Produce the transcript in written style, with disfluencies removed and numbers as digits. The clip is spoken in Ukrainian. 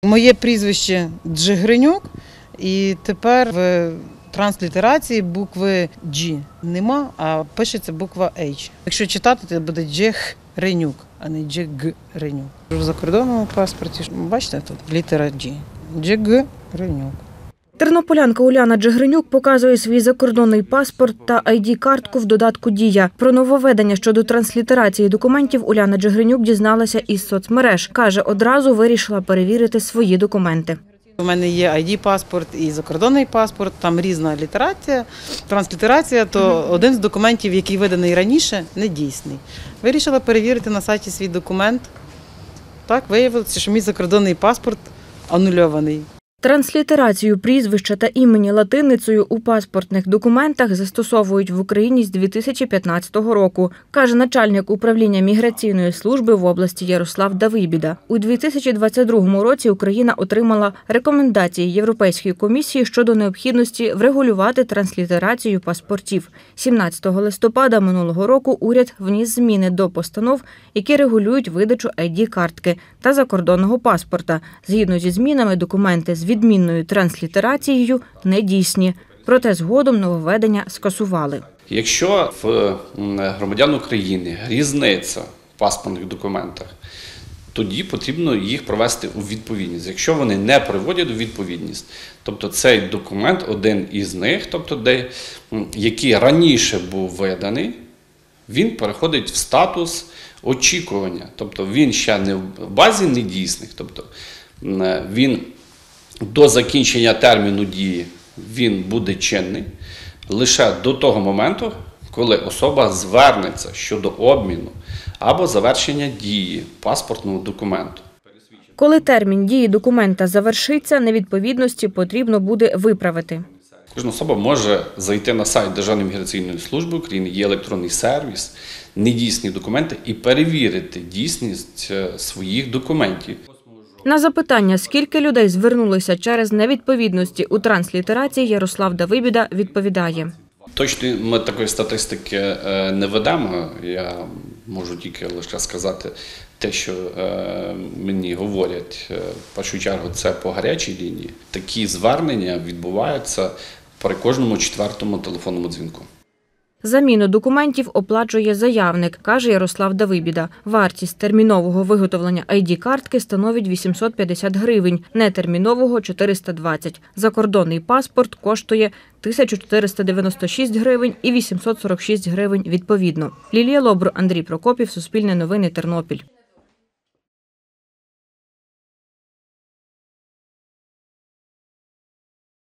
Моє прізвище Джигринюк, і тепер в транслітерації букви G нема, а пишеться буква H. Якщо читати, то буде Джигринюк, а не Джигринюк. В закордонному паспорті, бачите, тут літера G. Джигринюк. Тернополянка Уляна Джигринюк показує свій закордонний паспорт та ID-картку в додатку «Дія». Про нововведення щодо транслітерації документів Уляна Джигринюк дізналася із соцмереж. Каже, одразу вирішила перевірити свої документи. У мене є ID-паспорт і закордонний паспорт, там різна літерація, транслітерація, то один з документів, який виданий раніше, не дійсний. Вирішила перевірити на сайті свій документ. Так, виявилося, що мій закордонний паспорт анульований. Транслітерацію прізвища та імені латиницею у паспортних документах застосовують в Україні з 2015 року, каже начальник управління міграційної служби в області Ярослав Давибіда. У 2022 році Україна отримала рекомендації Європейської комісії щодо необхідності врегулювати транслітерацію паспортів. 17 листопада минулого року уряд вніс зміни до постанов, які регулюють видачу ID-картки та закордонного паспорта. Згідно зі змінами, документи з відмінною транслітерацією не дійсні. Проте згодом нововведення скасували. Якщо в громадян України різниця в паспортних документах, тоді потрібно їх привести у відповідність. Якщо вони не приводять у відповідність, тобто цей документ, один із них, тобто який раніше був виданий, він переходить в статус очікування. Тобто він ще не в базі недійсних, тобто він до закінчення терміну дії він буде чинний лише до того моменту, коли особа звернеться щодо обміну або завершення дії паспортного документу. Коли термін дії документа завершиться, невідповідності потрібно буде виправити. Кожна особа може зайти на сайт Державної міграційної служби України, є електронний сервіс, недійсні документи і перевірити дійсність своїх документів. На запитання, скільки людей звернулися через невідповідності у транслітерації, Ярослав Давибіда відповідає. Точно ми такої статистики не ведемо, я можу тільки лише сказати те, що мені говорять, в першу чергу це по гарячій лінії. Такі звернення відбуваються при кожному 4-му телефонному дзвінку. Заміну документів оплачує заявник, каже Ярослав Давибіда. Вартість термінового виготовлення ID-картки становить 850 гривень, нетермінового – 420. Закордонний паспорт коштує 1496 гривень і 846 гривень відповідно. Лілія Лобур, Андрій Прокопів, Суспільне новини, Тернопіль.